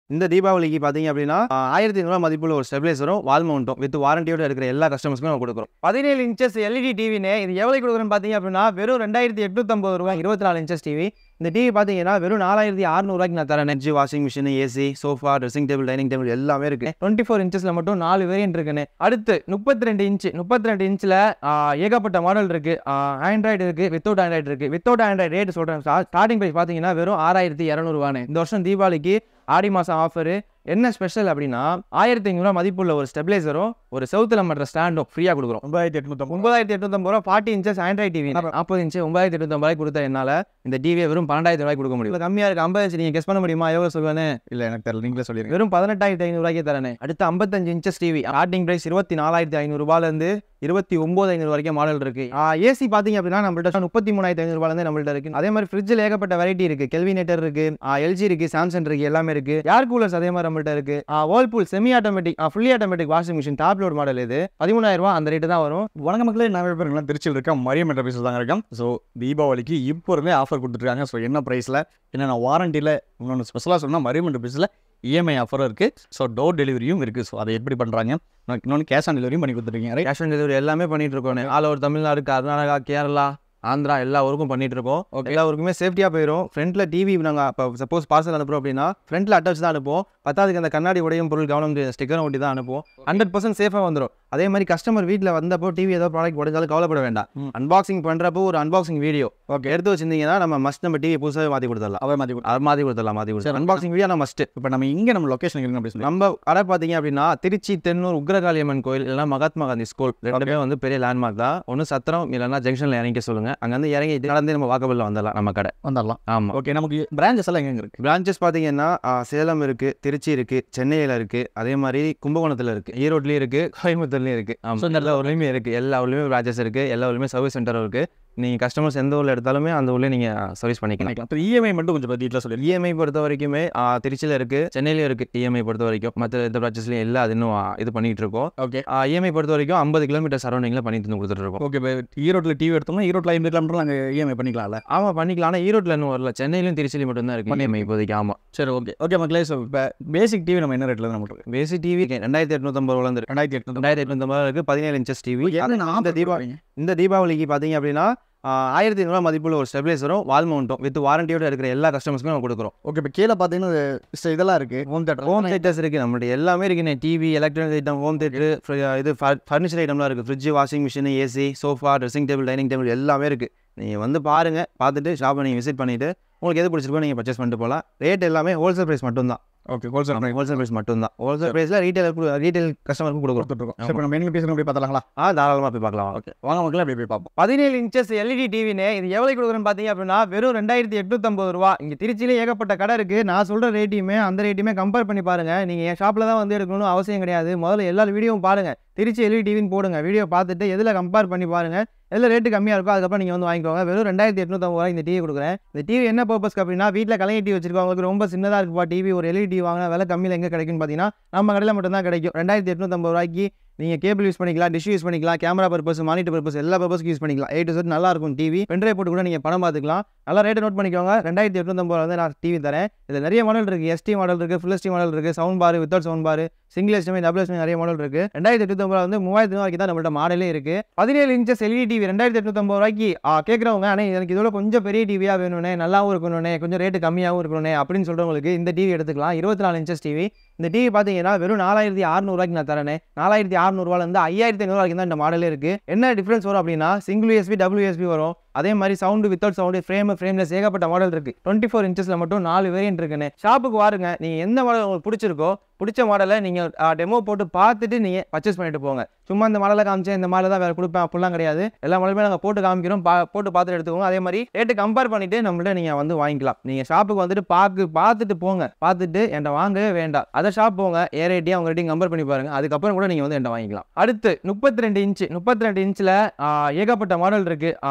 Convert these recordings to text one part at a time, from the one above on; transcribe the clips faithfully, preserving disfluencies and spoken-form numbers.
இந்த தீபாவளிக்கு பார்த்தீங்க அப்படின்னா ஆயிரத்தி ஐநூறு மதிப்புள்ள ஒரு ஸ்டெபிலைசரும் வால் மவுண்ட்டும் வித் வாரண்டியோட இருக்கிற எல்லா கஸ்டமர்ஸ்க்கும் நம்ம கொடுக்குறோம். பதினேழு இன்ச்சஸ் எல்இடி டிவினே இது எவ்வளவு கொடுக்குறோன்னு பார்த்தீங்க அப்படின்னா வெறும் ரெண்டாயிரத்தி எட்நூத்தி ஐம்பது ரூபாய் இருபத்தி நாலு இன்ச்சஸ் டிவி. இந்த டிவி பார்த்தீங்கன்னா வெறும் நாலாயிரத்தி அறுநூறுவாய்க்கு நான் தரேன். நெட்ஜி washing machine, AC, sofa, dressing table, dining table எல்லாமே இருக்கு. டுவெண்ட்டி ஃபோர் இன்ச்சஸ்ல மட்டும் நாலு வேரியன்ட் இருக்குன்னு. அடுத்து முப்பத்தி ரெண்டு இன்ச்சு முப்பத்தி ரெண்டு இன்ச்சில் ஏகப்பட்ட மாடல் இருக்கு. ஆண்ட்ராய்டு இருக்கு, வித்தவுட் ஆண்ட்ராய்டு இருக்கு. வித்தவுட் ஆண்ட்ராய்டு ரேட் சொல்றேன். ஸ்டார்டிங் பிரைஸ் பார்த்தீங்கன்னா வெறும் ஆறாயிரத்தி இரநூறுவானு. இந்த வருஷம் தீபாவளிக்கு ஆடி மாதம் ஆஃபரு என்ன ஸ்பெஷல் அப்படின்னா ஆயிரத்தி ஐநூறுவா மதிப்புள்ள ஒரு ஸ்டெபிலைசரும் ஒரு செவுத்துல மற்ற ஸ்டாண்டும் ஃப்ரீயாக கொடுக்குறோம். ஒன்பதாயிரத்தி எட்நூத்தி ஒன்பதாயிரத்தி எட்நூத்தம்பது ரூபா ஃபார்ட்டி இன்ச்சஸ் ஆண்ட்ராய்டு டிவி நாற்பது இன்ச்சு ஒன்பதாயிரத்தி எட்நூத்தம்பது ரூபாய் கொடுத்த என்னால் இந்த டிவியை வெறும் பன்னெண்டாயிரத்தி ரூபாய் கொடுக்க முடியும். கம்மியாக இருக்கு. ஐம்பது இன்ச்சு நீங்கள் கெஸ் பண்ண முடியுமா? எவ்வளோ சொல்லுவேன்? இல்லை எனக்கு தெரியல, நீங்களே சொல்லிடுங்க. வெறும் பதினெட்டாயிரத்தி ஐநூறுவாய்க்கு தரேன். அடுத்து ஐம்பத்தஞ்சு இன்ச்சஸ் டிவி ஸ்டார்டிங் பிரைஸ் இருபத்தி நாலாயிரத்தி ஐநூறு ரூபாயிலிருந்து இருபத்தி ஒன்பது ஐநூறு வரைக்கும் மாடல் இருக்கு. ஏசி பார்த்தீங்க அப்படின்னா நம்மள்ட்ட முப்பத்தி மூணாயிரத்தி ஐநூறு ரூபாயிலிருந்து நம்மள்ட்ட இருக்கு. அதே மாதிரி ஃப்ரிட்ஜில் ஏகப்பட்ட வெரைட்டி இருக்கு. கெல்வினேட்டர் இருக்கு, எல்ஜி இருக்கு, சாம்சங் இருக்கு, எல்லாமே இருக்கு. ஏர் கூலர்ஸ் அதே மாதிரி நம்மள்ட்ட இருக்கு. Whirlpool semi automatic fully automatic washing machine top load model இது பதிமூணாயிரம் ரூபாய் அந்த ரேட்டு தான் வரும். வணக்க மக்களே, நிறைய பேர் எல்லாம் திருச்சியில் இருக்கா மரியம் என்ற பீஸில் தாங்க இருக்கேன். ஸோ தீபாவளிக்கு இப்போ இருந்தே ஆஃபர் கொடுத்துருக்காங்க. ஸோ என்ன ப்ரைஸில் என்னென்ன வாரண்டியில் இன்னொன்று ஸ்பெஷலாக சொன்னால் மரியம் என்ற பீஸில் இஎம்ஐ ஆஃபரும் இருக்குது. ஸோ டோர் டெலிவரியும் இருக்குது. ஸோ அதை எப்படி பண்ணுறாங்க, இன்னொன்று கேஷ் ஆன் டெலிவரியும் பண்ணி கொடுத்துருக்கீங்க. கேஷ் ஆன் டெலிவரி எல்லாமே பண்ணிட்டு இருக்கோம். ஆல் ஓவர் தமிழ்நாடு, கர்நாடகா, கேரளா, ஆந்திரா எல்லா ஊருக்கும் பண்ணிட்டு இருக்கோம். எல்லா ஊருக்குமே சேஃப்டியாக போயிடும். ஃப்ரண்ட்ல டிவி நாங்கள் இப்போ சப்போஸ் பார்சல் அனுப்புறோம் அப்படின்னா ஃப்ரண்ட்ல அட்டாச் தான் அனுப்புவோம். பத்தாவதுக்கு அந்த கண்ணாடி உடையும் பொருள் கவனம் ஸ்டிக்கரும் ஒட்டி தான் அனுப்புவோம். ஹண்ட்ரட் பர்சன்ட் சேஃபாக வந்துடும். அதே மாதிரி கஸ்டமர் வீட்டில் வந்தப்போ டிவி ஏதோ ப்ராடக்ட் உடைஞ்சாலும் கவலைப்பட வேண்டாம். அன்பாக்சிங் பண்ணுறப்போ ஒரு அன்பாக்சிங் வீடியோ ஓகே எடுத்து வச்சிருந்தீங்கன்னா நம்ம மஸ்ட் நம்ம டிவி புதுசாக மாற்றி கொடுத்துடலாம். அவன் மாற்றி அதை மாற்றி கொடுத்துடலாம் மாற்றி கொடுத்து அன்பாக்சிங் வீடியோ நான் மஸ்ட். இப்போ நம்ம இங்கே நம்ம லொக்கேஷன் இருக்கு அப்படி சொல்லி நம்ம கடை பார்த்தீங்க அப்படின்னா திருச்சி தென்னூர் உக்ரகாளியம்மன் கோயில் இல்லைனா மகாத்மா காந்தி ஸ்கூல் ரெண்டுமே வந்து பெரிய லேண்ட்மார்க் தான். ஒன்று சத்திரம் இல்லைன்னா ஜங்ஷனில் இறங்கி சொல்லுங்க. அங்கேருந்து இறங்கி நடந்து நம்ம வாக்கபிளில் வந்துடலாம். நம்ம கடை வந்துடலாம். ஆமாம் ஓகே. நமக்கு பிரான்ச்சஸ் எல்லாம் எங்கே இருக்குது? பிரான்ச்சஸ் பார்த்தீங்கன்னா சேலம் இருக்குது, திருச்சி இருக்குது, சென்னையில் இருக்குது, அதே மாதிரி கும்பகோணத்தில் இருக்குது, ஈரோட்லேயும் இருக்குது, கோயம்புத்தூர்லேயும் இருக்குது. ஆமாம் எல்லா ஊர்லேயுமே இருக்குது. எல்லா ஊர்லேயுமே பிரான்ச்சஸ் இருக்குது. எல்லா ஊர்லேயுமே சர்வீஸ் சென்டரும் இருக்குது. நீங்கள் கஸ்டமர்ஸ் எந்த ஊரில் எடுத்தாலுமே அந்த ஊரில் நீங்கள் சர்வீஸ் பண்ணிக்கலாம். அப்புறம் இஎம்ஐ மட்டும் கொஞ்சம் டீட்டெயிலாக சொல்லி. இஎம்ஐ பொறுத்த வரைக்குமே திருச்சியில் இருக்குது, சென்னையிலும் இருக்குது. இஎம்ஐ பொறுத்த வரைக்கும் மற்ற எந்த பிரான்ச்சஸ்லையும் இல்லை. அது இன்னும் இது பண்ணிட்டு இருக்கோம். ஓகே. இஎம்ஐ பொறுத்த வரைக்கும் ஐம்பது கிலோமீட்டர் சரௌண்டிங்கில் பண்ணி தந்து கொடுத்துட்டு இருக்கோம். ஓகே. ஈரோட்டில் டிவி எடுத்தோம்னா ஈரோட்டில் ஐம்பது கிலோமீட்டர் நாங்கள் இஎம்ஐ பண்ணிக்கலாம்ல? ஆமாம் பண்ணிக்கலாம். ஆனால் ஈரோட்டில் இன்னும் வரல. சென்னையிலும் திருச்சியிலும் மட்டும்தான் இருக்குது இஎம்ஐ இப்போதைக்கு. ஆமாம் சரி ஓகே. ஓகே மக்களே, ஸோ இப்போ பேசிக் டிவி நம்ம என்ன ரேட்டில் நமக்கு? பேசிக் டிவி ரெண்டாயிரத்தி எட்நூத்தம்பது ரூபாய் ரெண்டாயிரத்தி எட்நூத்தி ரெண்டாயிரத்தி எட்நூத்தம்பது இருக்குது. பதினேழு இன்ச்சஸ் டிவி. இந்த தீபாவளி இந்த தீபாவளிக்கு பார்த்தீங்க அப்படின்னா ஆயிரத்தி ஐநூறுவா மதிப்புள்ள ஒரு ஸ்டெபிலைசரும் வால் மவுண்ட்டும் வித் வாரண்டியோட இருக்கிற எல்லா கஸ்டமர்ஸ்க்கும் நம்ம கொடுக்குறோம். ஓகே. இப்போ கீழே பார்த்தீங்கன்னா இதெல்லாம் இருக்குது. ஹோம் தேட்டர் ஹோம் தேட்டர்ஸ் இருக்குது. நம்மளுடைய எல்லாமே இருக்குண்ணே. TV, electronic item, home theatre, இது ஃபர்னிச்சர் ஐட்டம்லாம் இருக்குது. Fridge, washing machine, AC, sofa, dressing table, dining table எல்லாமே இருக்குது. நீங்கள் வந்து பாருங்கள். பார்த்துட்டு ஷாப்பை நீங்கள் விசிட் பண்ணிவிட்டு உங்களுக்கு எது பிடிச்சிருக்கோ நீங்கள் பர்ச்சேஸ் பண்ணிட்டு போகலாம். ரேட் எல்லாமே ஹோல்சேல் ப்ரைஸ் மட்டும்தான். ஓகே. ஹோல்சேல் ஹோல்சேல் ப்ரைஸ் மட்டும்தான். ஹோல்சேல் ப்ரைஸில் ரீட்டைல் ரீட்டைல் கஸ்டமருக்கு கொடுக்குறோம். இப்போ நம்ம என்ன பேசுகிறோம் அப்படி பார்த்துலாங்களா? ஆ தாராளமாக போய் பார்க்கலாம். ஓகே வாங்க மக்களே அப்படி போய் பார்ப்போம். பதினேழு இன்ச்சஸ் எல்இடி டிவினே இது எவ்வளோ கொடுக்குறேன்னு பார்த்தீங்க அப்படின்னா வெறும் ரெண்டாயிரத்தி எட்நூத்தம்பது ரூபா. இங்கே திருச்சியிலே ஏகப்பட்ட கடை இருக்குது. நான் சொல்கிற ரேட்டையுமே அந்த ரேட்டையுமே கம்பேர் பண்ணி பாருங்கள். நீங்கள் என் ஷாப்பில் தான் வந்து எடுக்கணும்னு அவசியம் கிடையாது. முதல்ல எல்லா வீடியோவும் பாருங்கள். திருச்சி எல்இடி டிவின்னு போடுங்க. வீடியோ பார்த்துட்டு எதில் கம்பேர் பண்ணி பாருங்கள். எதில் ரேட்டு கம்மியாக இருக்கோ அதுக்கப்புறம் நீங்கள் வந்து வாங்கிக்கோங்க. வெறும் ரெண்டாயிரத்தி எட்நூத்தம்பது ரூபாய் இந்த டிவி கொடுக்குறேன். இந்த டிவி என்ன பர்பஸ்க்கு அப்படின்னா வீட்டில் கலைஞர் டிவி வச்சிருக்கவங்களுக்கு ரொம்ப சின்னதாக இருக்குப்பா டிவி, ஒரு எல்இடி டிவி வாங்கினா விலை கம்மியில் எங்கே கிடைக்குன்னு பார்த்தீங்கன்னா நம்ம கடையில் மட்டும்தான் கிடைக்கும். ரெண்டாயிரத்தி எட்நூத்தம்பது ரூபாய்க்கு நீங்கள் கேபிள் யூஸ் பண்ணிக்கலாம், டிஷ் யூஸ் பண்ணிக்கலாம், கேமரா பர்பஸ், மானிட்டர் பர்பஸ் எல்லா பர்பஸ்க்கு யூஸ் பண்ணிக்கலாம். ஏ டு செட் நல்லா இருக்கும் டிவி. பென்ட்ரைவ் போட்டு கூட நீங்கள் படம் பார்த்துக்கலாம். நல்லா ரேட்டை நோட் பண்ணிக்கோங்க. ரெண்டாயிரத்தி எட்நூத்தம்பது ரூபா வந்து நான் டிவி தரேன். இதில் நிறைய மாடல் இருக்குது. எஸ்டி மாடல் இருக்குது, ஃபுல் எஸ்டி மாடல் இருக்குது, sound bar, without sound bar, single எஸ்டிமே, டபுள் எஸ்டிமே நிறைய மாடல் இருக்குது. ரெண்டாயிரத்தி எட்நூத்தம்பது ரூபா வந்து மூவாயிரத்தி ரூபாய்க்கு தான் நம்மள்ட்ட மாடலே இருக்குது. பதினேழு இன்ச்சஸ் எல்இடி டிவி ரெண்டாயிரத்தி எட்நூத்தம்பது ரூபாய்க்கு கேட்குறவங்க ஆனால் எனக்கு இதோட கொஞ்சம் பெரிய டிவியாக வேணும்னே, நல்லாவும் இருக்கணும்னே, கொஞ்சம் ரேட்டு கம்மியாகவும் இருக்கணும்னே அப்படின்னு சொல்கிறவங்களுக்கு இந்த டிவி எடுத்துக்கலாம். இருபத்தி நாலு இன்ச்சஸ் டிவி. இந்த டிவி பார்த்தீங்கன்னா வெறும் நாலாயிரத்தி அறுநூறுவாய்க்கு நான் தரேன். நாலாயிரத்தி அறுநூறுவாலேருந்து ஐயாயிரத்தி ஐநூறு வரைக்கும் தான் இந்த மாடலே இருக்குது. என்ன டிஃப்ரென்ஸ் வரும் அப்படின்னா சிங்கிள் யூஎஸ்பி, டபுள் யூஎஸ்பி வரும். அதே மாதிரி sound, without sound, frame, frameless ஏகப்பட்ட மாடல் இருக்குது. டுவெண்ட்டி ஃபோர் இன்ச்சஸில் மட்டும் நாலு வேரியன்ட் இருக்குன்னு. ஷாப்புக்கு வாருங்க. நீங்கள் எந்த மாடல் உங்களுக்கு பிடிச்சிருக்கோ பிடிச்ச மாடலை நீங்கள் டெமோ போட்டு பார்த்துட்டு நீங்கள் பர்ச்சேஸ் பண்ணிட்டு போங்க. சும்மா இந்த மாடலை காமிச்சேன் இந்த மாடல் தான் வேறு கொடுப்பேன் அப்படிலாம் கிடையாது. எல்லா மாடலுமே நாங்கள் போட்டு காமிக்கிறோம். பா போட்டு பார்த்துட்டு எடுத்துக்கோங்க. அதே மாதிரி ரேட்டு கம்பேர் பண்ணிவிட்டு நம்மள்ட்ட நீங்கள் வந்து வாங்கிக்கலாம். நீங்கள் ஷாப்புக்கு வந்துட்டு பார்த்து பார்த்துட்டு போங்க. பார்த்துட்டு என்கிட்ட வாங்கவே வேண்டாம். அதை ஷாப் போங்க, ஏ ரேட்டையும் அவங்க ரேட்டையும் கம்பேர் பண்ணி பாருங்கள். அதுக்கப்புறம் கூட நீங்கள் வந்து என்கிட்ட வாங்கிக்கலாம். அடுத்து முப்பத்தி ரெண்டு இன்ச்சு முப்பத்தி ரெண்டு இன்ச்சில் ஏகப்பட்ட மாடல் இருக்குது.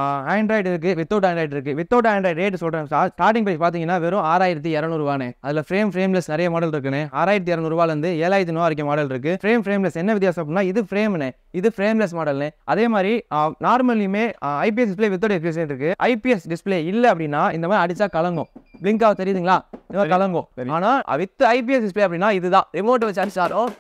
ஆண்ட்ராய்டு இருக்கு, வித்தவுட் ஆண்ட்ராய்டு இருக்கு. வித்தவுட் ஆண்ட்ராய்டு ரேட் சொல்றேன். ஸ்டார்டிங் பிரைஸ் பாத்தீங்கன்னா வெறும் ஆறாயிரத்தி இரநூறுவானே. அதுல ஃப்ரேம் ஃப்ரேம்லெஸ் நிறைய மாடல் இருக்குன்னு. ஆறாயிரத்தி இரநூறுவால இருந்து ஏழாயிரத்தி நூறு வரைக்கும் மாடல் இருக்கு. ஃப்ரேம் ஃப்ரேம்லெஸ் என்ன வித்தியாசம் அப்படின்னா இது ஃப்ரேம்னு, இது ஃப்ரேம்லெஸ் மாடல்னு. அதே மாதிரி நார்மலியுமே ஐபிஎஸ் டிஸ்பிளே வித்தவுட் எஃபிஎஸ் இருக்கு. ஐபிஎஸ் டிஸ்பிளே இல்ல அப்படின்னா இந்த மாதிரி அடிச்சா கலங்கும். பிளிங்க் ஆக தெரியுதுங்களா? இந்த மாதிரி கலங்கும். ஆனா வித் ஐபிஎஸ் டிஸ்பிளே அப்படின்னா இதுதான் ரிமோட் வச்சு அடிச்சாலும்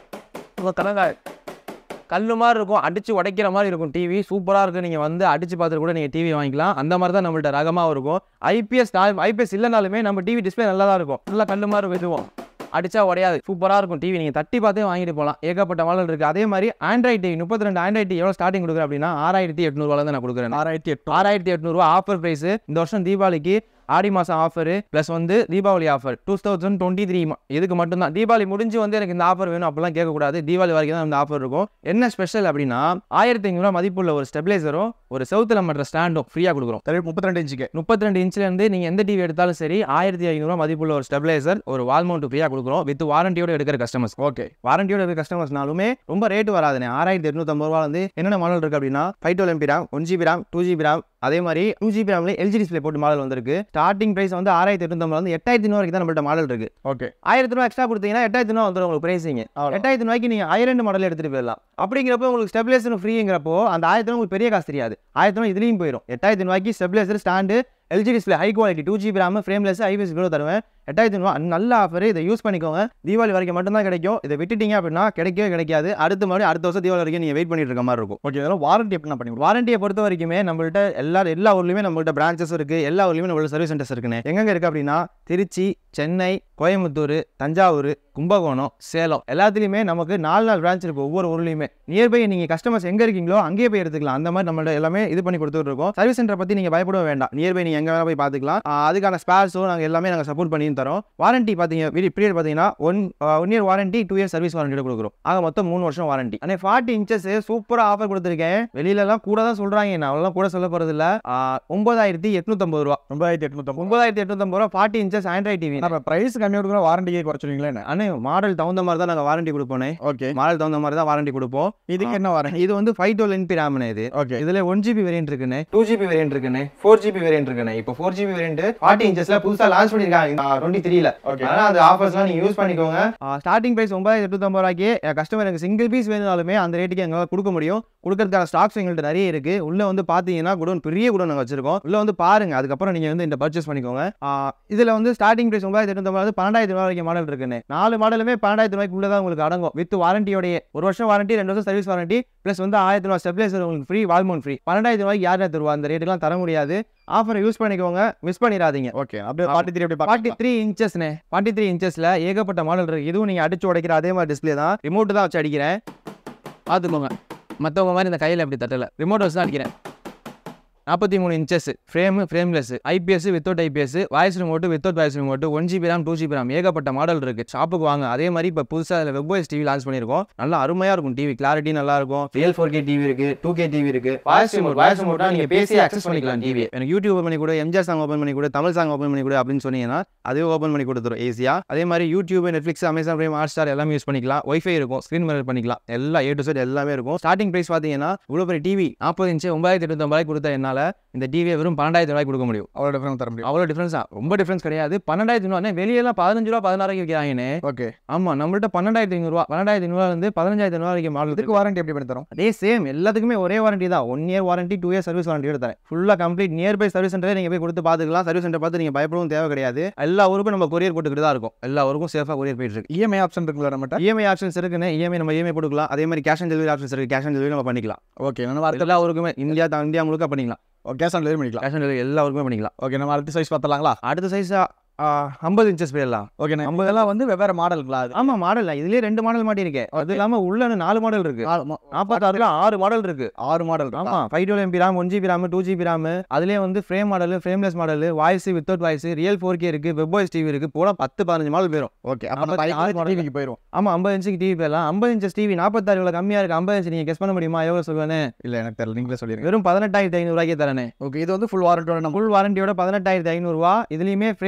கலங்காது. கல்லு மாதிரி இருக்கும், அடிச்சு உடைக்கிற மாதிரி இருக்கும். டிவி சூப்பராக இருக்கும். நீங்கள் வந்து அடிச்சு பார்த்துட்டு கூட நீங்கள் டிவி வாங்கிக்கலாம். அந்த மாதிரி தான் நம்மள்ட்ட ரகமாக இருக்கும். ஐபிஎஸ் ஐபிஎஸ் இல்லைனாலுமே நம்ம டிவி டிஸ்பிளே நல்லா தான் இருக்கும். நல்லா கல்லு மாதிரி விதுவோம், அடிச்சா உடையாது. சூப்பராக இருக்கும் டிவி. நீங்கள் தட்டி பார்த்தே வாங்கிட்டு போகலாம். ஏகப்பட்ட மாடல் இருக்குது. அதே மாதிரி ஆண்ட்ராய்டு டிவி முப்பத்தி ரெண்டு ஆண்ட்ராய்டு எவ்வளோ ஸ்டார்டிங் கொடுக்குறேன் அப்படின்னா ஆறாயிரத்தி எட்நூறுவால தான் நான் கொடுக்குறேன். ஆறாயிரத்தி எட்டு ஆறாயிரத்தி எட்நூறுவா ஆஃபர் ப்ரைஸ். இந்த வருஷம் தீபாவளிக்கு ஆடி மாதம் ஆஃபர் ப்ளஸ் வந்து Deepavali offer two thousand twenty three இதுக்கு மட்டும்தான். தீபாவளி முடிஞ்சு வந்து எனக்கு இந்த ஆஃபர் வேணும் அப்படிலாம் கேட்கக்கூடாது. தீபாவளி வரைக்கும் தான் இந்த ஆஃபர் இருக்கும். என்ன ஸ்பெஷல் அப்படின்னா ஆயிரத்தி ஐநூறுவா மதிப்புள்ள ஒரு ஸ்டெபிலைசரும் ஒரு செவுத்துல மற்ற ஸ்டாண்டும் ஃப்ரீயாக கொடுக்குறோம். முப்பத்தி ரெண்டு இன்ச்சுக்கு முப்பத்தி ரெண்டு இன்ச்சுல இருந்து நீங்கள் எந்த டிவி எடுத்தாலும் சரி ஆயிரத்தி ஐநூறுவா மதிப்புள்ள ஒரு ஸ்டெபிலைசர் ஒரு வால் மவுண்ட் ஃப்ரீயாக கொடுக்குறோம். வித் வாரண்டியோட எடுக்கிற கஸ்டமர்ஸ். ஓகே, வாரண்டியோட எடுக்கிற கஸ்டமர்ஸ்னாலுமே ரொம்ப ரேட்டு வராதுண்ணே. ஆறாயிரத்தி எட்நூத்தம்பது ரூபா வந்து என்னென்ன மாடல் இருக்குது அப்படின்னா five twelve MB RAM, one GB RAM, two GB RAM, அதே மாதிரி டூ ஜிபி ரேம்ல எல்ஜி டிஸ்பிளே போட்டு மாடல் வந்திருக்கு. ஸ்டார்டிங் பிரைஸ் வந்து ஆறாயிரத்தி எட்நூத்தம்பது வந்து எட்டாயிரத்தி நூறு வரைக்கும் தான் நம்மள்ட்ட மாடல் இருக்கு. ஓகே, ஆயிரத்தி ரூபா எக்ஸ்ட்ரா கொடுத்தீங்கன்னா எட்டாயிரத்தி நூறு வந்துடும் உங்களுக்கு பிரைசிங். எட்டாயிரத்தி ரூபாய்க்கு நீங்க ஆயிரம் மாடல் எடுத்துட்டு போயிடலாம். அப்படிங்கிறப்ப உங்களுக்கு ஸ்டெபிலைசர் ஃப்ரீங்கிறப்போ அந்த ஆயிரத்தி உங்களுக்கு பெரிய காசு தெரியாது. ஆயிரத்தி ரூபாய் இதுலையும் போயிடும். எட்டாயிரத்தி ரூபாய்க்கு stabiliser stand LG display high quality two GB RAM frameless IPS கூட தருவேன். எட்டாயிரத்தி ரூபா நல்ல ஆஃபர். இதை யூஸ் பண்ணிக்கோங்க. தீபாவளி வரைக்கும் மட்டும்தான் கிடைக்கும். இதை விட்டுட்டீங்க அப்படின்னா கிடைக்கவே கிடைக்காது. அடுத்த மாதிரி அடுத்த வருஷம் தீபாவளி வரைக்கும் நீங்கள் வெயிட் பண்ணிட்டு இருக்க மாதிரி இருக்கும். ஓகே, இதெல்லாம் வாரண்டி எப்படி பண்ணி வாரண்டியை பொறுத்த வரைக்குமே நம்மள்ட்ட எல்லா எல்லா ஊர்லையுமே நம்மள்ட்ட பிரான்ச்சஸ் இருக்கு. எல்லா ஊர்லையுமே நம்மளோட சர்வீஸ் சென்டர்ஸ் இருக்குன்னு. எங்க இருக்கு அப்படின்னா திருச்சி, சென்னை, கோயம்புத்தூர், தஞ்சாவூர், கும்பகோணம், சேலம் எல்லாத்துலேயுமே நமக்கு நாலு நாலு பிரான்ச் இருக்குது. ஒவ்வொரு ஊர்லையுமே நியர்பை நீங்கள் கஸ்டமர்ஸ் எங்கே இருக்கீங்களோ அங்கேயே போய் எடுத்துக்கலாம். அந்த மாதிரி நம்மள்ட்ட எல்லாமே இது பண்ணி கொடுத்துட்டு இருக்கோம். சர்வீஸ் சென்டரை பற்றி நீங்கள் பயப்பட வேண்டாம். நியர்பை நீங்கள் எங்கே வேணால் போய் பார்த்துக்கலாம். அதுக்கான ஸ்பேர்ஸும் நாங்கள் எல்லாமே நாங்கள் சப்போர்ட் பண்ணி தரோம். வாரண்டி பார்த்தீங்க பீரியட் பார்த்தீங்கன்னா one one year warranty, two year service warranty கொடுக்குறோம். ஆக மொத்தம் மூணு வருஷம் வாரண்டி. ஆனால் ஃபார்ட்டி இன்ச்சஸ் சூப்பராக ஆஃபர் கொடுத்துருக்கேன். வெளியிலலாம் கூட தான் சொல்கிறாங்க, நான் அவ்வளோ கூட சொல்ல போகிறது இல்லை. ஒன்பதாயிரத்தி எட்நூத்தம்பது ரூபா ஒன்பதாயிரத்தி எட்நூத்தம்பது ஒன்பதாயிரத்தி எட்நூத்தம்பது ரூபா forty inches Android TV. Price கம்மியாக கொடுக்குறோம், வாரண்டியை குறைச்சிருவீங்களே. அண்ணே மாடல் தகுந்த மாதிரி தான் நாங்கள் வாரண்டி கொடுப்போம். ஓகே, மாடல் தகுந்த மாதிரி தான் வாரண்டி கொடுப்போம். இதுக்கு என்ன வாரண்டி? இது வந்து ஃபைவ் டுவெல் என்பி ரேம். இது ஓகே, இதில் ஒன் ஜிபி வேரியன்ட் இருக்குன்னு, டூ ஜிபி வேரியன்ட் இருக்குன்னு, ஃபோர் ஜிபி வேரியன்ட் இருக்குன்னு. இப்போ ஃபோர் ஜிபி வேரியன்ட் ஃபார்ட்டி இன்ச்சஸ்ல புதுசாக லான்ச் பண்ணிருக்காங்க டுவெண்ட்டி த்ரீல. ஓகே, அதனால அந்த ஆஃபர்ஸ்லாம் நீங்கள் யூஸ் பண்ணிக்கோங்க. ஸ்டார்டிங் பிரைஸ் ஒன்பதாயிரத்தி எட்நூத்தம்பது ரூபாய்க்கு கஸ்டமர் எனக்கு சிங்கிள் பீஸ் வேணுனாலுமே அந்த ரேட்டுக்கு எங்களால் கொடுக்க முடியும். கொடுக்கறதுக்கான ஸ்டாக்ஸ் எங்கள்கிட்ட நிறைய இருக்கு. உள்ள வந்து பார்த்தீங்கன்னா குடோன் பெரிய குடோன் நாங்கள் வச்சிருக்கோம். உள்ள வந்து பாருங்க, அதுக்கப்புறம் நீங்கள் வந்து இந்த பர்ச்சேஸ் பண்ணிக்கோங்க. இதில் வந்து ஸ்டார்டிங் பிரைஸ் ஒன்பதாயிரத்தி எட்நூத்தம்பது பன்னெண்டாயிரத்தி ரூபாய் வரைக்கும் மாடல் இருக்குன்னு. நாலு மாடலுமே பன்னெண்டாயிரத்தி ரூபாய்க்கு உள்ள தான் உங்களுக்கு அடங்கும். வித் வாரண்டியோடைய ஒரு வருஷம் வாரண்டி, ரெண்டு வருஷம் சர்வீஸ் வாரண்டி பிளஸ் வந்து ஆயிரத்தி ரூபாய் ஸ்டெபிலைசர் உங்களுக்கு ஃப்ரீ, வால் மவுண்ட் ஃப்ரீ. பன்னெண்டாயிரத்தி ரூபாய்க்கு யாரும் தருவா? அந்த ரேட்டுலாம் தர முடியாது. ஆஃபரை யூஸ் பண்ணிக்கோங்க, மிஸ் பண்ணிடாதீங்க. ஓகே, அப்படியே ஃபார்ட்டி த்ரீ ஃபார்ட்டி த்ரீ இன்ச்சஸ்னே ஃபார்ட்டி த்ரீ இன்ச்சஸ்ல ஏகப்பட்ட மாடல் இருக்கு. இதுவும் நீங்கள் அடிச்சு உடைக்கிற அதே மாதிரி டிஸ்பிளே தான். ரிமோட் தான் வச்சு அடிக்கிறேன், பார்த்துக்கோங்க. மற்றவங்க மாதிரி இந்த கையில் அப்படி தட்டலை, ரிமோட் வச்சு தான் அடிக்கிறேன். நாற்பத்தி மூணு inches frame frameless IPS without IPS voice remote without voice remote one GB RAM two GB RAM ஏகப்பட்ட மாடல் இருக்கு. ஷாப்புக்கு வாங்க. அதே மாதிரி இப்போ புதுசாக வெப்ஓஎஸ் டிவி லான்ச் பண்ணியிருக்கோம். நல்லா அருமையாக இருக்கும். டிவி கிளாரிட்டி நல்லா இருக்கும். ரியல் ஃபோர் கே டிவி இருக்கு, டூ கே டிவி இருக்கு. வாய்ஸ் ரிமோட் வாய்ஸ் ரிமோட்டா நீங்கள் பேசி அக்சஸ் பண்ணிக்கலாம். டிவி எனக்கு யூடியூப் ஓப்பன் பண்ணி கூட, எம்ஜிஆர் சாங் ஓப்பன் பண்ணி கூட, தமிழ் சாங் ஓப்பன் பண்ணி கூட அப்படின்னு சொன்னீங்கன்னா அதுவே ஓப்பன் பண்ணி கொடுத்துரும் ஈஸியாக. அதே மாதிரி YouTube, Netflix, Amazon Prime, Hotstar எல்லாமே யூஸ் பண்ணிக்கலாம். ஒய்ஃபை இருக்கும், ஸ்க்ரீன் மிரர் பண்ணிக்கலாம். எல்லாம் ஏ டு செட் எல்லாமே இருக்கும். ஸ்டார்டிங் பிரைஸ் பார்த்தீங்கன்னா இவ்வளோ பெரிய டிவி நாற்பது இன்ச்சு ஒன்பதாயிரத்தி எட்நூத்தம்பது கொடுத்த என்னால் இந்த டிவி வெறும் பன்னெண்டாயிரத்தி ரூபாய்க்கு கொடுக்க முடியும். அவ்வளோ டிஃபரன்ஸ் தர முடியும். அவ்வளோ டிஃபரன்ஸா? ரொம்ப டிஃபரன்ஸ் கிடையாது. பன்னெண்டாயிரத்தி ரூபா வெளியெல்லாம் பதினஞ்சு ரூபா பதினாறு விற்கிறாங்கன்னு. ஓகே, ஆமா, நம்மள்ட்ட பன்னெண்டாயிரத்தி ஐநூறுவா பன்னெண்டாயிரத்தி ஐநூறுவா இருந்து பதினஞ்சாயிரத்தி ஐநூறு வரைக்கும் மாடல். இதுக்கு வாரண்டி எப்படி பண்ணி தரும்? அதே சேம் எல்லாத்துக்குமே ஒரே வாரண்டி தான். One year warranty, two year service warranty எடுத்தேன். ஃபுல்லாக கம்ப்ளீட் நியர்பை சர்வீஸ் சென்டரே நீங்கள் போய் கொடுத்து பார்த்துக்கலாம். சர்வீஸ் சென்டர் பார்த்து நீங்கள் பயப்படவும் தேவை கிடையாது. எல்லா ஊருக்கும் நம்ம கொரியர் போட்டுக்கிட்டு தான் இருக்கும். எல்லா ஊருக்கும் சேஃபாக கொரியர் போயிட்டு இருக்கு. இஎம்ஐ ஆப்ஷன் இருக்குல்ல நம்மகிட்ட? இஎம்ஐ ஆப்ஷன்ஸ் இருக்குன்னு. இஎம்ஐ நம்ம இஎம்ஐ போட்டுக்கலாம். அதே மாதிரி கேஷ் ஆன் டெலிவரி ஆப்ஷன்ஸ் இருக்கு. கேஷ் ஆன் டெலிவரி நம்ம பண்ணிக்கலாம். ஓகே, நம்ம எல்லா ஊருக்குமே இந்தியா இந்தியா முழுக்க பண்ணிக்கலாம். கேஷ் ஆன் டெலிவரி பண்ணிக்கலாம். கேஷ் ஆன் டெலிவரி எல்லா ஊருக்குமே பண்ணிக்கலாம். ஓகே, நம்ம அடுத்த சைஸ் பார்த்தலாங்களா? அடுத்த சைஸா ஐம்பது இன்ச்சஸ் போயிடலாம். ஓகே, ஐம்பதெல்லாம் வந்து வெவ்வேறு மாடலுங்களா? அது ஆமாம், மாடல் இதுலேயே ரெண்டு மாடல் மாட்டியிருக்கேன். அது இல்லாமல் உள்ள நாலு மாடல் இருக்கு. நாற்பத்தாறுல ஆறு மாடல் இருக்கு. ஆறு மாடல். ஆமாம், five twelve MB RAM, one GB RAM, two GB RAM. அதுலேயே வந்து frame model, frameless model, voice without voice, real four K இருக்கு, வெப்ஓஎஸ் டிவி இருக்கு. போல பத்து பதினஞ்சு மாடல் போயிடும். ஓகே, டிவிக்கு போயிடும். ஆமாம், ஐம்பது இன்ச்சுக்கு டிவி போயிடலாம். ஐம்பது இன்ச்சஸ் டிவி நாற்பத்தாறு இவ்வளோ கம்மியாக இருக்கு. ஐம்பது இன்ச்சு நீங்கள் கெஸ் பண்ண முடியுமா? எவ்வளோ சொல்லுவேன்னு? இல்லை, எனக்கு தெரியல, நீங்களே சொல்லிடுங்க. வெறும் பதினெட்டாயிரத்தி ஐநூறுவாய்க்கே தரேன். ஓகே, இது வந்து ஃபுல் வாரண்டியோட ஃபுல் வாரண்டியோட பதினெட்டாயிரத்தி ஐநூறுவா. இதுலேயுமே ஃப்ரேம் ஃப்ரேம்லெஸ்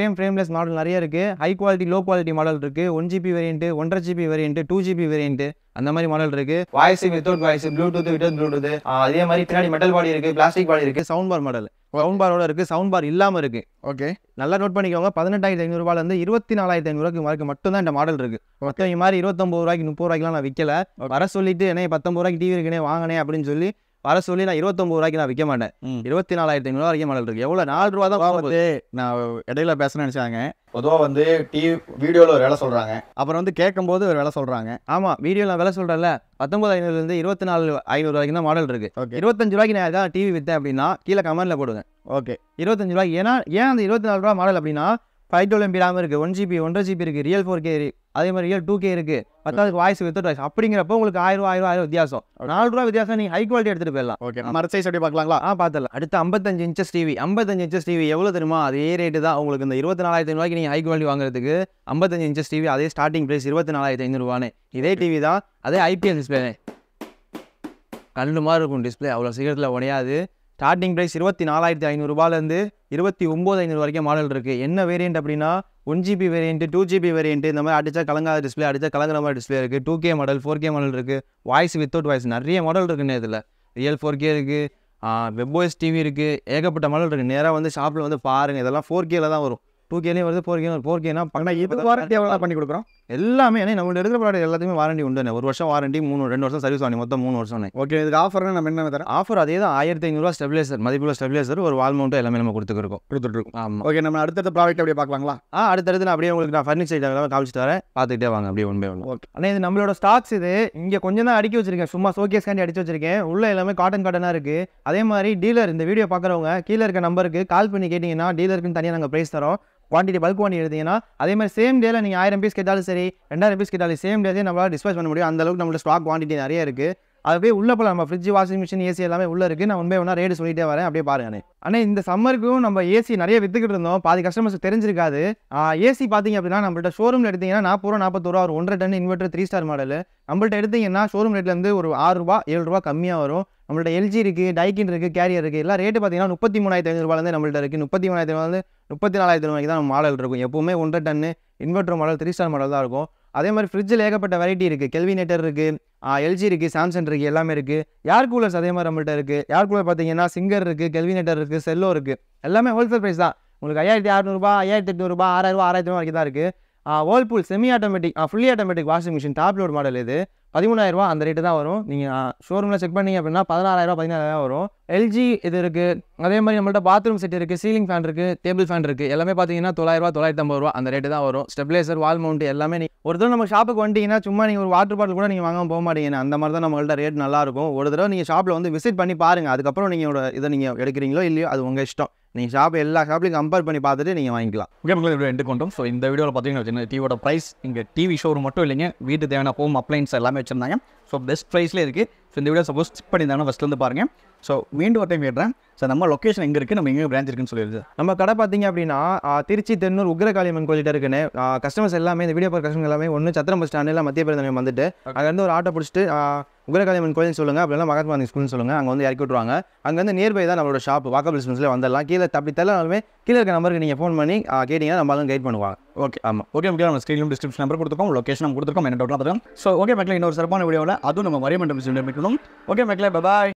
ப்ளஸ் மாடல் நிறைய இருக்குது. High quality low quality model இருக்குது. ஒன் ஜிபி வேரியன்ட்டு, ஒன்றரை GB variant, two GB variant அந்த மாதிரி மாடல் இருக்குது. Voice without voice, Bluetooth without Bluetooth, அதே மாதிரி பின்னாடி மெட்டல் பாடி இருக்குது, பிளாஸ்டிக் பாடி இருக்குது, சவுண்ட் பார் மாடல் சவுண்ட் பாரோட இருக்குது, சவுண்ட் பார் இல்லாமல் இருக்குது. ஓகே, நல்லா நோட் பண்ணிக்கோங்க. பதினெட்டாயிரத்தி ஐநூறுபாலேருந்து இருபத்தி நாலாயிரத்தி ஐநூறுக்கு வரைக்கும் மட்டும்தான் இந்த மாடல் இருக்குது. மொத்தம் இந்த மாதிரி இருபத்தொம்பது ரூபாய்க்கு முப்பது ரூபாய்க்குலாம் நான் விற்கல. வர சொல்லிட்டு என்ன பத்தொம்பது ரூபாய்க்கு டிவி இருக்குனே வாங்கினேன் அப்படின்னு சொல்லி வர சொல்லி நான் இருபத்தொம்பது ரூபாய்க்கு நான் விற்க மாட்டேன். இருபத்தி நாலாயிரத்தி ஐநூறுவா வரைக்கும் மாடல் இருக்குது. எவ்வளோ நாலு ரூபா தான் வந்து நான் இடையில பேசணும்னு நினச்சாங்க. பொதுவாக வந்து டிவி வீடியோவில் ஒரு வேலை சொல்கிறாங்க, அப்புறம் வந்து கேட்கும்போது ஒரு வேலை சொல்கிறாங்க. ஆமாம், வீடியோவில் நான் வேலை சொல்கிறேன்ல, பத்தொம்பது ஐநூறுலேருந்து இருபத்தி நாலு ஐநூறு வரைக்கும் தான் மாடல் இருக்குது. ஓகே, இருபத்தஞ்சு ரூபாய்க்கு நான் எதாவது டிவி விற்றேன் அப்படின்னா கீழே கமெண்ட்டில் போடுங்க. ஓகே, இருபத்தஞ்சு ரூபாய்க்கு. ஏன்னா ஏன் அந்த இருபத்தி நாலு ரூபா மாடல் அப்படின்னா ஃபைவ் டுவெல் எம்பி ரேம் இருக்குது, ஒன் ஜிபி ஒன்றரை ஜிபி இருக்குது, ரியல் ஃபோர் கே இருக்குது, அதே மாதிரி ரியல் டூ கே இருக்குது, பத்தாவதுக்கு வாய்ஸ் வித்தவுட் வாய்ஸ். அப்படிங்கிறப்போ உங்களுக்கு ஆயிரம் ரூபா ஆயிரம் ஆயிரம் வித்தியாசம், நாலு ரூபா வித்தியாசம். நீங்கள் ஹை குவாலிட்டி எடுத்துகிட்டு போயிடலாம். ஓகே, நம்ம சைஸ் அப்படி பார்க்கலாங்களா? ஆ பார்த்துடலாம். அடுத்து ஐம்பத்தஞ்சு இன்ச்சஸ் டிவி. ஐம்பத்தஞ்சு இன்ச்சஸ் டிவி எவ்வளோ தெரியுமா? அதே ரேட்டு தான் உங்களுக்கு. இந்த இருபத்தி நாலாயிரத்தி ஐநூறுவாய்க்கு நீங்கள் ஹை குவாலிட்டி வாங்குறதுக்கு ஐம்பத்தஞ்சு இன்ச்சஸ் டிவி அதே ஸ்டார்டிங் ப்ரைஸ் இருபத்தி நாலாயிரத்தி ஐநூறுவானே. இதே டிவி தான், அதே ஐபிஎல் டிஸ்பிளே, கல்லு மாதிரி இருக்கும் டிஸ்பிளே, அவ்வளோ சீக்கிரத்தில் உடையாது. ஸ்டார்டிங் ப்ரைஸ் இருபத்தி நாலாயிரத்தி ஐநூறுரூபாலேருந்து இருபத்தி ஒம்பது ஐநூறு வரைக்கும் மாடல் இருக்குது. என்ன வேரியன்ட் அப்படின்னா one GB variant, two GB variant, இந்த மாதிரி அடித்தா கலங்காத டிஸ்பிளே, அடித்தா கலங்குற மாதிரி டிஸ்பிளே இருக்குது. Two K model, four K model இருக்குது, வாய்ஸ் வித்தவுட் வாய்ஸ் நிறைய மாடல் இருக்குன்னு. இதில் ரியல் ஃபோர் கே இருக்குது, வெப்ஓஎஸ் டிவி இருக்குது, ஏகப்பட்ட மாடல் இருக்குது. நேராக வந்து ஷாப்பில் வந்து பாருங்கள். இதெல்லாம் ஃபோர் கேல தான் வரும், டூ கேலேயும் வருது, ஃபோர் கே வரும். ஃபோர் கேனா ஆனால் இது வாரண்டி எவ்வளோ பண்ணி கொடுக்குறோம் எல்லாமே. ஏன்னா நம்மளோட இருக்கிற ப்ராடக்ட் எல்லாத்தையுமே வாரண்டி உண்டு. ஒரு வருஷம் வாரண்டி, மூணு ரெண்டு வருஷம் சர்வீஸ் வாரண்டி, மொத்தம் மூணு வருஷம். ஓகே, இதுக்கு ஆஃபர்னா நம்ம என்ன தரோம்? ஆஃபர் அதே தான், ஆயிரத்தி ஐநூறுவா ஸ்டெபிலைசர், மதிப்புள்ள ஸ்டெபிலைசர், ஒரு வால் மவுண்ட் எல்லாமே நம்ம கொடுத்துருக்கோம் கொடுத்துட்ருக்கோம். ஆமாம். ஓகே, நம்ம அடுத்தடுத்த ப்ராடக்ட் அப்படியே பார்க்கலாங்களா? ஆ அடுத்தடுத்து நான் அப்படியே உங்களுக்கு நான் ஃபர்னிச்சர் ஐட்டம் எல்லாம் காமிச்சிட்டு வரேன், பார்த்துக்கிட்டே வாங்க அப்படியே ஒன் பை ஒன். ஓகே, ஆனால் இது நம்மளோட ஸ்டாக்ஸ். இது இங்கே கொஞ்சம் தான் அடிக்க வச்சிருக்கேன், சும்மா ஷோகேஸ்காண்டி அடிச்சு வச்சிருக்கேன். உள்ள எல்லாமே காட்டன் காட்டனாக இருக்குது. அதே மாதிரி டீலர் இந்த வீடியோ பார்க்குறவங்க கீழே இருக்க நம்பருக்கு கால் பண்ணி கேட்டிங்கன்னா டீலருக்குன்னு தனியாக நாங்கள் ப்ரைஸ் தரோம். குவான்டிட்டி பல்க் குவான்டிட்டி எடுத்தீங்கன்னா அதே மாதிரி சேம் டேல நீங்கள் ஆயிரம் பீஸ் கேட்டாலும் சரி, ரெண்டாயிரம் பீஸ் கேட்டாலும் சேம் டேஸே நம்மளால் டிஸ்பேச் பண்ண முடியும். அந்த அளவுக்கு நம்மளோட ஸ்டாக் குவான்டிட்டி நிறைய இருக்குது. அதுவே உள்ள போல நம்ம ஃப்ரிட்ஜ், வாஷிங் மிஷின், ஏசி எல்லாமே உள்ள இருக்குது. நான் உண்மையை ஒன்றா ரேட்டு சொல்லிட்டே வரேன், அப்படியே பாருங்க. ஆனால் இந்த சம்மருக்கும் நம்ம ஏசி நிறைய வித்துக்கிட்டு இருந்தோம், பாதி கஸ்டமர்ஸ் தெரிஞ்சிருக்காது. ஏசி பார்த்தீங்க அப்படின்னா நம்மள்ட்ட ஷோரூமில் எடுத்தீங்கன்னா நாற்பது ரூபா நாற்பத்தோரு ரூபா ஒரு ஒன்றரை ton inverter three star model. நம்மள்ட்ட எடுத்தீங்கன்னா ஷோரூம் ரேட்லேருந்து ஒரு ஆறு ரூபா ஏழு ரூபா கம்மியாக வரும். நம்மள்ட்ட எல்ஜி இருக்குது, டைக்கின் இருக்குது, கேரியர் இருக்குது. எல்லாம் ரேட்டு பார்த்தீங்கன்னா முப்பத்தி மூணாயிரத்தி ஐநூறுபாலேருந்து நம்மள்ட்ட இருக்குது. முப்பத்தி மூணாயிரத்தி ஐநூறுலேருந்து முப்பத்தி நாலாயிரத்தி ரூபாய்க்கு தான் நம்ம மாடல் இருக்கும். எப்பவுமே ஒன்றரை ton inverter model three star model தான் இருக்கும். அதே மாதிரி ஃப்ரிட்ஜில் ஏகப்பட்ட வெரைட்டி இருக்குது. கெல்வினேட்டர் இருக்குது, எல்ஜி இருக்குது, சாம்சங் இருக்குது, எல்லாமே இருக்குது. ஏர் கூலர்ஸ் அதே மாதிரி நம்மள்ட்ட இருக்குது. ஏர் கூலர் பார்த்தீங்கன்னா சிங்கர் இருக்குது, கெல்வினேட்டர் இருக்குது, செல்லோ இருக்குது. எல்லாமே ஹோல்சேல் ப்ரைஸ் தான். உங்களுக்கு ஐயாயிரத்தி அறுநூறுபா, ஐயாயிரத்தி எட்நூறுபா, ஆறாயிரரூபா, ஆறாயிரத்தி ரூபா வரைக்கும் தான் இருக்குது. Whirlpool semi automatic, fully automatic washing machine top load model. இது பதிமூணாயிரரூபா அந்த ரேட்டு தான் வரும். நீங்கள் ஷோரூமில் செக் பண்ணிங்க அப்படின்னா பதினாறாயிரரூபா பதினாலாயிரம் வரும். எல்ஜி இது இருக்குது. அதே மாதிரி நம்மள்ட்ட பாத்ரூம் செட் இருக்குது, சீலிங் ஃபேன் இருக்குது, டேபிள் ஃபேன் இருக்குது. எல்லாமே பார்த்தீங்கன்னா தொள்ளாயிரரூபா தொள்ளாயிரத்தி ஐம்பது ரூபா அந்த ரேட்டு தான் வரும். ஸ்டெபிலைசர், வால் மவுண்ட் எல்லாமே. நீ ஒரு தடவை நம்ம ஷாப்புக்கு வந்துட்டீங்கன்னா சும்மா நீங்கள் ஒரு வாட்டர் பாட்டில் கூட நீங்கள் வாங்க போக மாட்டீங்க. அந்த மாதிரி தான் நம்மள்ட்ட ரேட் நல்லாயிருக்கும். ஒரு தடவை நீங்கள் ஷாப்பில் வந்து விசிட் பண்ணி பாருங்கள். அதுக்கப்புறம் நீங்கள் இதை நீங்கள் எடுக்கிறீங்களோ இல்லையோ அது உங்கள் இஷ்டம். நீங்கள் ஷாப் எல்லா ஷாப்லையும் கம்பேர் பண்ணி பார்த்துட்டு நீங்கள் வாங்கிக்கலாம். ஓகே, உங்களுக்கு வீடியோ எண்டு கொண்டோம். ஸோ இந்த வீடியோவில் பார்த்தீங்கன்னா டிவியோட ப்ரைஸ் இங்கே டிவி ஷோரூம் மட்டும் இல்லைங்க, வீட்டு தேவையான ஹோம் அப்ளைன்ஸ் எல்லாமே வச்சுருந்தாங்க. ஸோ பெஸ்ட் ப்ரைஸ்லேயே இருக்குது. ஸோ இந்த வீடியோ சப்போஸ் செக் பண்ணியிருந்தாங்கன்னா ஃபஸ்ட்லேருந்து பாருங்கள். ஸோ மீண்டும் ஒரு டைம் கேட்குறேன், ஸோ நம்ம லொக்கேஷன் எங்கே இருக்குது, நம்ம எங்கே பிரான்ச் இருக்குன்னு சொல்லிடுது. நம்ம கடை பார்த்தீங்க அப்படின்னா திருச்சி தென்னூர் உக்ரகாளியம்மன் கோயில்கிட்ட இருக்குன்னு. கஸ்டமர்ஸ் எல்லாமே இந்த வீடியோ பார்க்குற கஸ்டமர் எல்லாமே ஒன்று சத்திரம் பஸ் ஸ்டாண்டில் மத்திய பேருந்து வந்துட்டு அங்கேருந்து ஒரு ஆட்டோ பிடிச்சிட்டு உக்ரகாளியம்மன் கோயில்னு சொல்லுங்கள், அப்படின்னா மகாத்மா ஸ்கூல்னு சொல்லுங்கள். அங்கே வந்து இறக்கி விட்ருவாங்க. அங்கேருந்து நியர்பை தான் நம்மளோட ஷாப், வாக்கபிள் டிஸ்டன்ஸ்ல வந்துடலாம். கீழே அப்படி தெரியலாலுமே கீழே இருக்க நம்பருக்கு நீங்கள் ஃபோன் பண்ணி கேட்டிங்கன்னா நம்மளும் கைட் பண்ணுவாங்க. ஓகே, ஆமாம். ஓகே, முக்கியம் நம்ம ஸ்க்ரீன்லையும் டிஸ்கிரிப்ஷன் நம்பர் கொடுத்துருக்கோம், லொக்கேஷன் நம்ம கொடுத்துருக்கோம், என்ன டவுட்லாம் பார்த்துக்கோம். ஸோ ஓகே மக்களே, இன்னொரு சிறப்பான வீடியோவில் அதுவும் நம்ம மரியம் என்ற பிசினஸ். ஓகே மக்களே, பாய்.